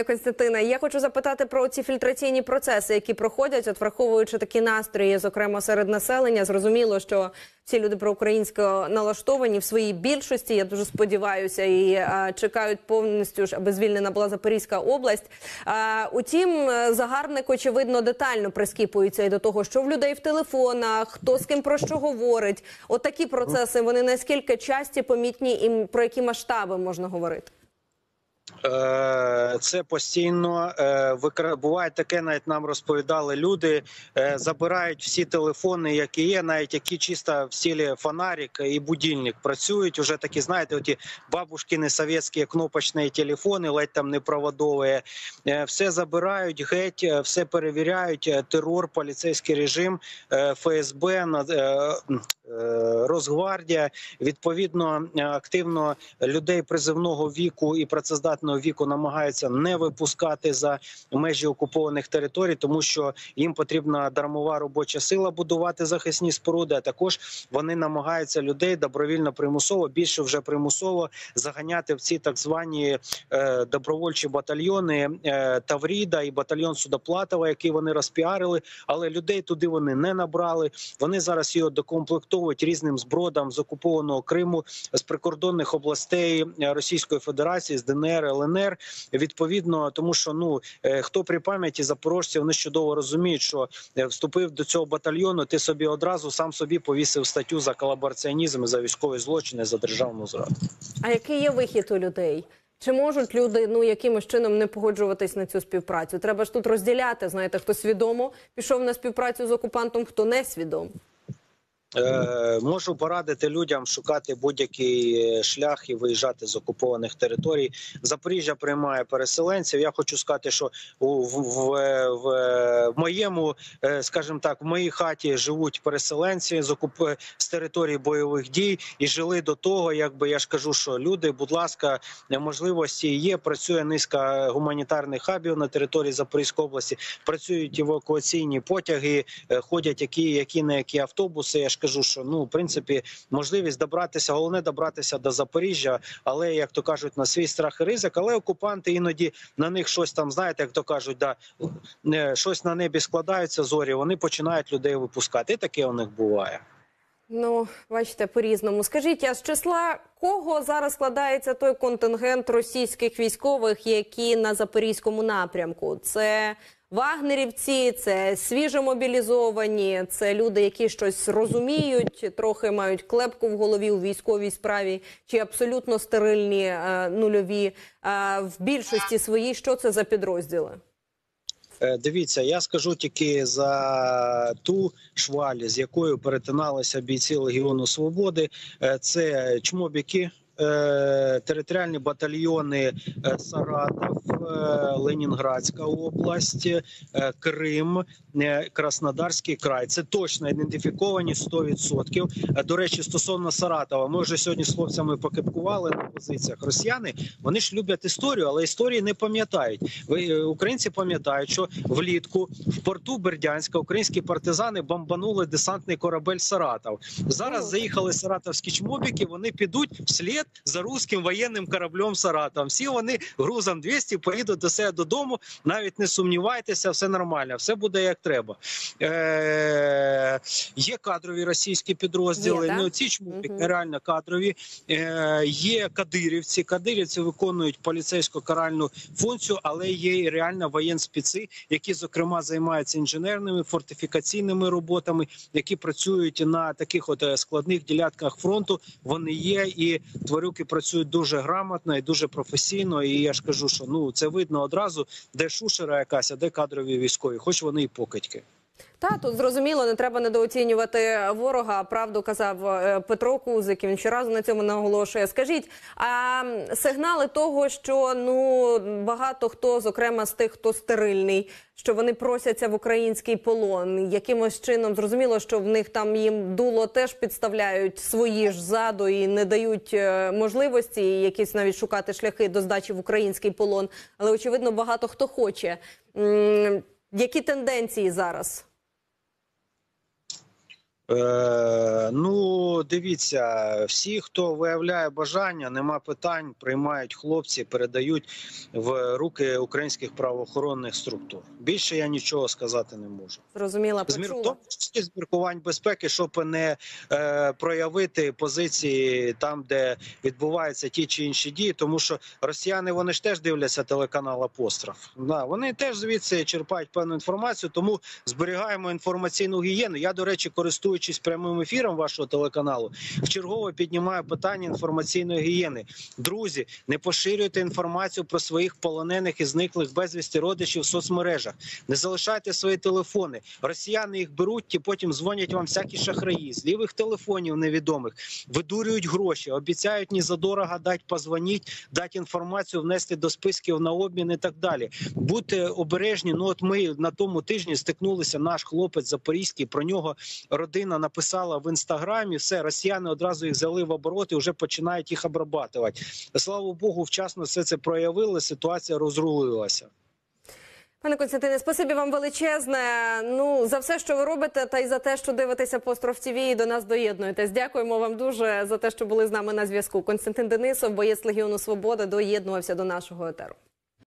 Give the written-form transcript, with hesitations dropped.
Костянтине, я хочу запитати про ці фільтраційні процеси, які проходять, от враховуючи такі настрої, зокрема серед населення. Зрозуміло, що всі люди проукраїнсько налаштовані в своїй більшості, я дуже сподіваюся, і чекають повністю, аби звільнена була Запорізька область. Утім, загарбник, очевидно, детально прискіпується і до того, що в людей в телефонах, хто з ким про що говорить. От такі процеси, вони наскільки часті, помітні і про які масштаби можна говорити? Це постійно буває таке, навіть нам розповідали люди, забирають всі телефони, які є, навіть які чисто в стилі фонарик і будильник працюють. Уже такі, знаєте, оті бабушкини совєтські кнопочні телефони, ледь там не проводові. Все забирають, геть, все перевіряють, терор, поліцейський режим, ФСБ, Росгвардія. Відповідно, активно людей призивного віку і працездатного віку намагаються не випускати за межі окупованих територій, тому що їм потрібна дармова робоча сила будувати захисні споруди, а також вони намагаються людей добровільно примусово, більше вже примусово заганяти в ці так звані добровольчі батальйони Тавріда і батальйон Судоплатова, який вони розпіарили, але людей туди вони не набрали. Вони зараз його докомплектовують різним збродам з окупованого Криму, з прикордонних областей Російської Федерації, з ДНР, ЛНР, відповідно, тому що, хто при пам'яті запорожців, вони чудово розуміють, що вступив до цього батальйону, ти собі одразу сам собі повісив статтю за колабораціонізм, за військові злочини, за державну зраду. А який є вихід у людей? Чи можуть люди, якимось чином не погоджуватись на цю співпрацю? Треба ж тут розділяти, знаєте, хто свідомо пішов на співпрацю з окупантом, хто не свідомо. Можу порадити людям шукати будь-який шлях і виїжджати з окупованих територій. Запоріжжя приймає переселенців. Я хочу сказати, що в моєму, скажімо так, в моїй хаті живуть переселенці з території бойових дій і жили до того, якби я ж кажу, що люди, будь ласка, можливості є, працює низка гуманітарних хабів на території Запорізької області, працюють евакуаційні потяги, ходять які автобуси. Я ж кажу, що, в принципі, можливість добратися, головне добратися до Запоріжжя, але, як то кажуть, на свій страх і ризик, але окупанти іноді на них щось там, знаєте, як то кажуть, щось на небі складаються зорі, вони починають людей випускати, і таке у них буває. Бачите, по-різному. Скажіть, а з числа кого зараз складається той контингент російських військових, які на Запорізькому напрямку? Це вагнерівці, це свіжомобілізовані, це люди, які щось розуміють, трохи мають клепку в голові у військовій справі, чи абсолютно стерильні, нульові. В більшості своїй, що це за підрозділи? Дивіться, я скажу тільки за ту шваль, з якою перетиналися бійці Легіону Свободи. Це чмобіки, територіальні батальйони Саратов, Ленінградська область, Крим, Краснодарський край. Це точно ідентифіковані 100%. До речі, стосовно Саратова, ми вже сьогодні з хлопцями покипкували на позиціях. Росіяни, вони ж люблять історію, але історії не пам'ятають. Українці пам'ятають, що влітку в порту Бердянська українські партизани бомбанули десантний корабель Саратов. Зараз заїхали саратовські чмобіки, вони підуть вслід за руським воєнним кораблем Саратов. Всі вони грузом 200 поїдуть до себе додому, навіть не сумнівайтеся, все нормально, все буде як треба. Є кадрові російські підрозділи, не оці чмобіки, реально кадрові. Є кадирівці. Кадирівці виконують поліцейсько-каральну функцію, але є і реально воєнспеці, які, зокрема, займаються інженерними, фортифікаційними роботами, які працюють на таких складних ділянках фронту. Вони є, і тварюки працюють дуже грамотно і дуже професійно. І я ж кажу, що це видно одразу, де шушера якась, а де кадрові військові, хоч вони і покидьки. Тут зрозуміло, не треба недооцінювати ворога. Правду казав Петро Кузик, він щоразу на цьому наголошує. Скажіть, а сигнали того, що багато хто, зокрема з тих, хто стерильний, що вони просяться в український полон, якимось чином, зрозуміло, що в них там їм дуло теж підставляють свої ж ззаду і не дають можливості якісь навіть шукати шляхи до здачі в український полон, але, очевидно, багато хто хоче. Які тенденції зараз? Ну, дивіться, всі, хто виявляє бажання, нема питань, приймають хлопці, передають в руки українських правоохоронних структур. Більше я нічого сказати не можу. Зрозуміла, В почула. тому числі з міркувань безпеки, щоб не проявити позиції там, де відбуваються ті чи інші дії, тому що росіяни, вони ж теж дивляться телеканал «Апостроф». Да, вони теж звідси черпають певну інформацію, тому зберігаємо інформаційну гігієну. Я, до речі, користуючись прямим ефіром вашого телеканалу, вчергово піднімаю питання інформаційної гігієни. Друзі, не поширюйте інформацію про своїх полонених і зниклих безвісти родичів в соцмережах. Не залишайте свої телефони. Росіяни їх беруть і потім дзвонять вам всякі шахраї з лівих телефонів невідомих, видурюють гроші, обіцяють ні задорого дати, позвоніть, дати інформацію, внести до списків на обмін і так далі. Будьте обережні. Ну от ми на тому тижні стикнулися, наш хлопець запорізький, про нього родина написала в інстаграмі, все, росіяни одразу їх взяли в оборот і вже починають їх обрабатувати. Слава Богу, вчасно все це проявили, ситуація розрулилася. Пане Костянтине, спасибі вам величезне. Ну, за все, що ви робите, та й за те, що дивитеся «Апостроф ТВ» і до нас доєднуєтесь. Дякуємо вам дуже за те, що були з нами на зв'язку. Костянтин Денисов, боєць Легіону Свободи, доєднувався до нашого етеру.